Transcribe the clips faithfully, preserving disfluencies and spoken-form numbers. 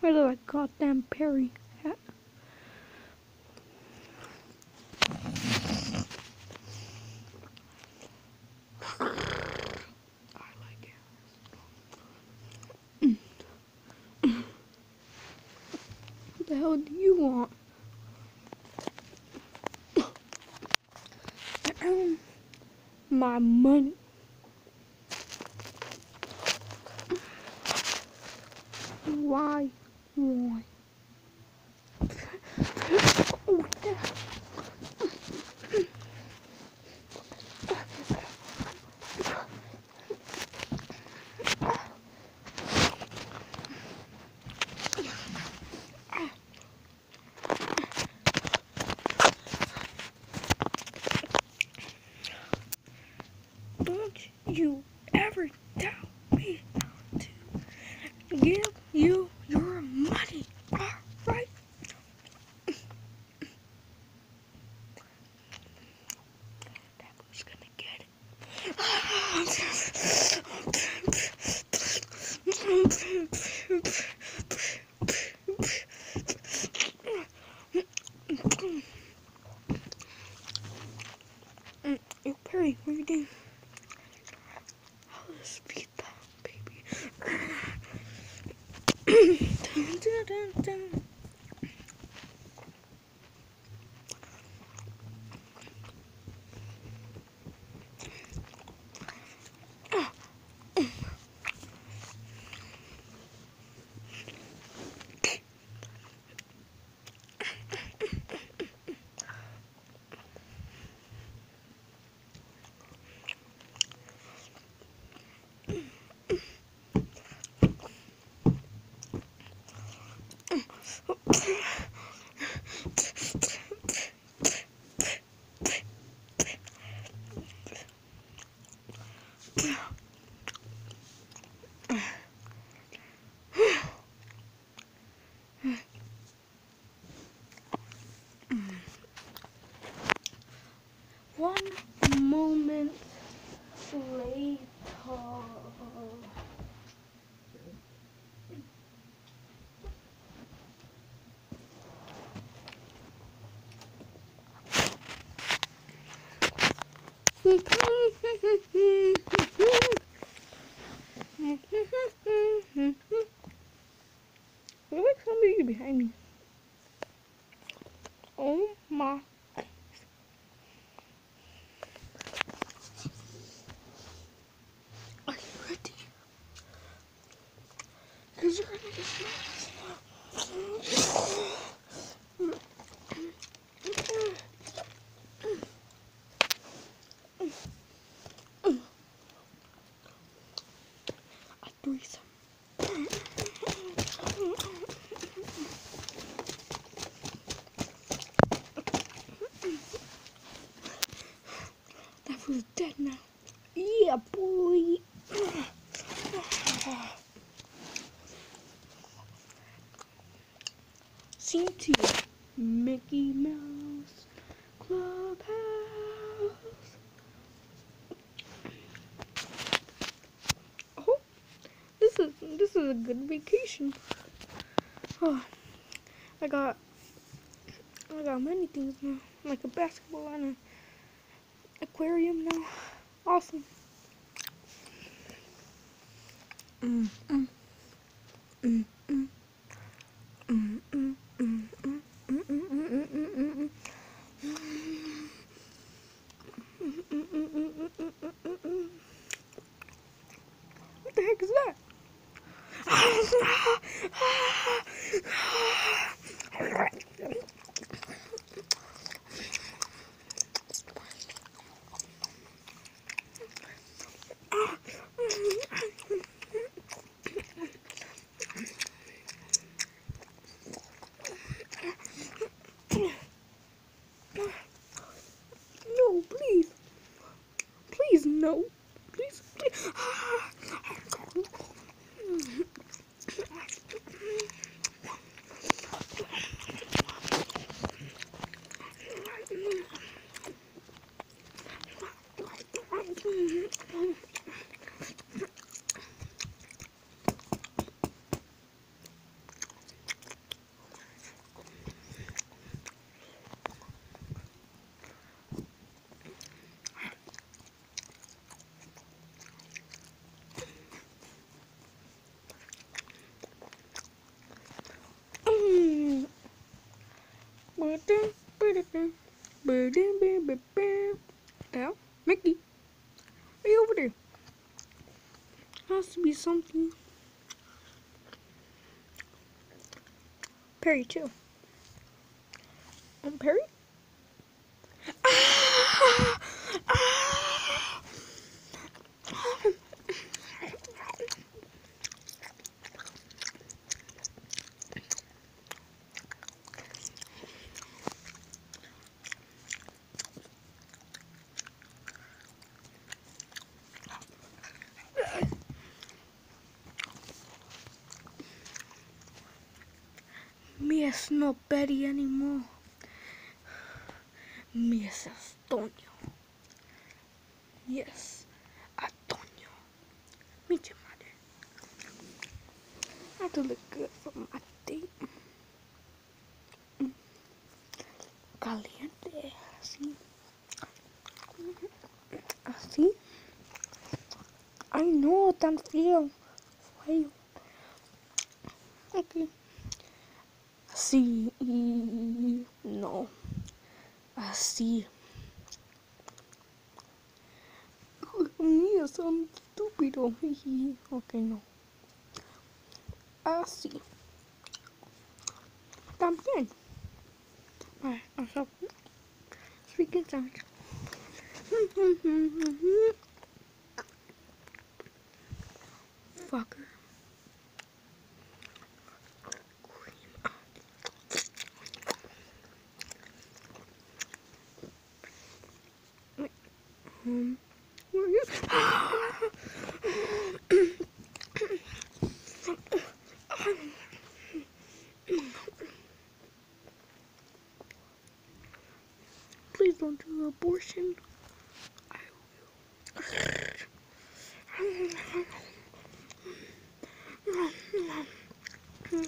Where's that goddamn Perry hat? I like it. Mm. What the hell do you want? My money. Why? Why? Oh, yeah. Don't you ever tell me to give you your money, alright? That was gonna get it. Yo, Perry, what are you doing? Let's beat that baby. Dun, dun, dun, dun. One moment later. There's like somebody behind me. Oh my. Are you ready? Because you're gonna get a threesome. That fool's dead now. Yeah, boy. Scene two. Mickey Mouse Clubhouse. Oh, this is this is a good vacation. Oh, I got I got many things now, like a basketball and an aquarium now. Awesome. Mm, mm, mm, mm, mm, mm, mm, mm, mm, mm, mm, mm. What the heck is that? No, please. Please, no. Please, please. Now, Mickey, are you over there? Has to be something. Perry too. Um, Perry? Ah! Ah! Me es no Betty anymore. Me es Antonio. Yes, Antonio. Meet your mother. I have to look good for my date. Caliente. See? See? I know tan frío. Frío. Okay. Sí. No. Así. Mío, son estúpido. Ok, no. Así. También. Alright, I'll stop. Speaking sandwich. Fucker. Um, where are you? Please don't do abortion. I will.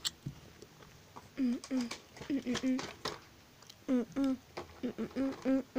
Mm-mm. Mm-mm. Mm-mm. Mm-mm. Mm-mm.